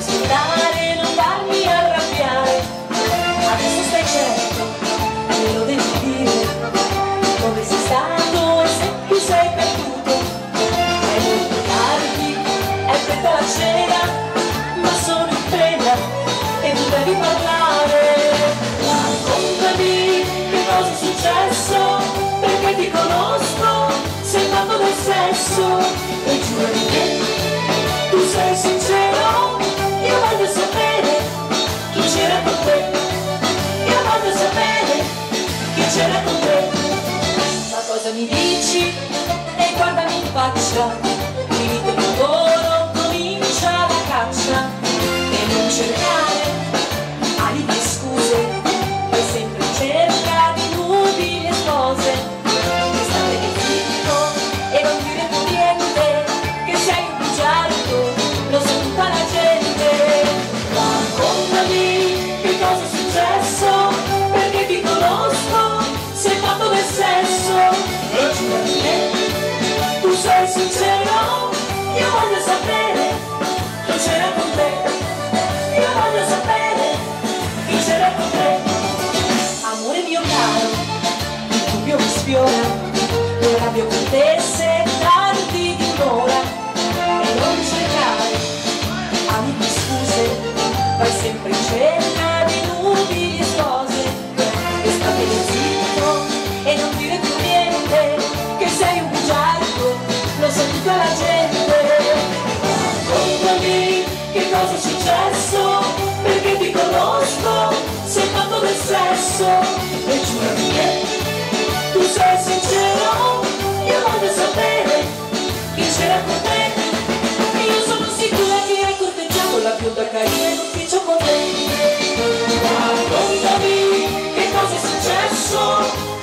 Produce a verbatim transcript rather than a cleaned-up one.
ascoltare, non farmi arrabbiare. Adesso stai certo, me lo devi dire, dove sei stato e se tu sei perduto. È molto tardi, è fredda la cena, ma sono in pena e tu devi parlare. Raccontami che cosa è successo, perché ti conosco, sei fatto del sesso e giurami che tu sei sincero. Io voglio sapere chi c'era con te, io voglio sapere chi c'era con te. Ma cosa mi dici? E guardami in faccia, finito il lavoro comincia la caccia. E non cercare alibi e scuse, fai sempre in cerca di inutili spose. E stare zitto e non dire più niente, che sei un bugiardo, lo sa tutta la gente. Raccontami che cosa è successo, perché ti conosco, sei fatto del sesso e giurami che tu sei sincero. Io voglio sapere chi c'era con te, io voglio sapere chi c'era con te. Amore mio caro, il dubbio mi sfiora, lo rabbio con te se tardi di un'ora. E non cercare alibi e scuse, vai sempre in cerca di inutili scose. E state zitto e non dire più niente, che sei un bugiardo, lo sa tutta la gente. Raccontami che cosa è successo, perché ti conosco, sei fatto del sesso e giurami che tu sei sincero. Io voglio sapere chi c'era con te, io sono sicura che hai corteggiato la bionda carina in ufficio con te. Raccontami che cosa è successo,